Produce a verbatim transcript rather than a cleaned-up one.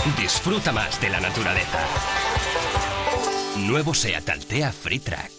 Disfruta más de la naturaleza. Nuevo SEAT Altea Freetrack.